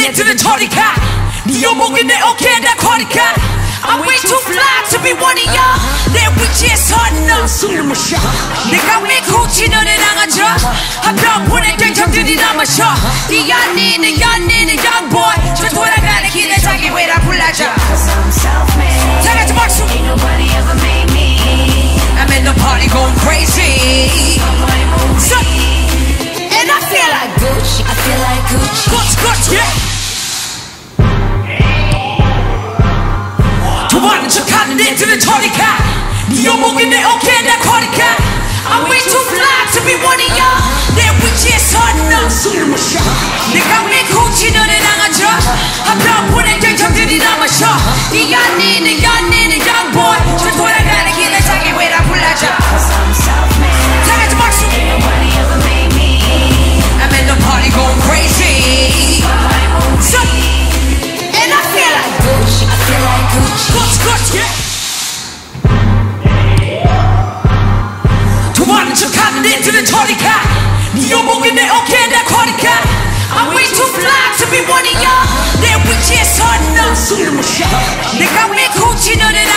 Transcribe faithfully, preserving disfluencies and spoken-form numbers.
니들은 저리 가. 네 여목이 내 어깨에 다 거리가. I'm way too fly to be one of y'all. 내 위치에 섰나 숨을 쉬어. 내가 왜 굳이 너를 당하죠. 한편뿐의 갱청들이 남아셔. 네 연인은 연인은 young boy. 저 돌아가는 길에 자기 왜라 불러줘. 다 같이 박수. I'm in the party going crazy. So, and I feel like Gucci. I feel like Gucci. Gucci, Gucci, yeah. 좋아하는 척하는 애들은 저리 가. 네 여목이 내 어깨에 다 거리가. I'm way too fly to be one of y'all. 내 위치에 섰나 숨을 쉬어. 내가 왜 굳이 너를 당하죠. 한편뿐의 갱청들이 남아셔. 네 연인은 연인은 young boy. 저 돌아가는 길에 자기 왜라 불러줘. 다 같이 박수. I'm in the party going crazy. So, and I feel like Gucci. I feel like Gucci. Gucci, Gucci, yeah. 좋아하는 척하는 애들은 저리 가. 네 여목이 내 어깨에 다 거리가. I'm way too fly to be one of y'all. 내 위치에 섰나 숨을 쉬어. 내가 왜 굳이 너를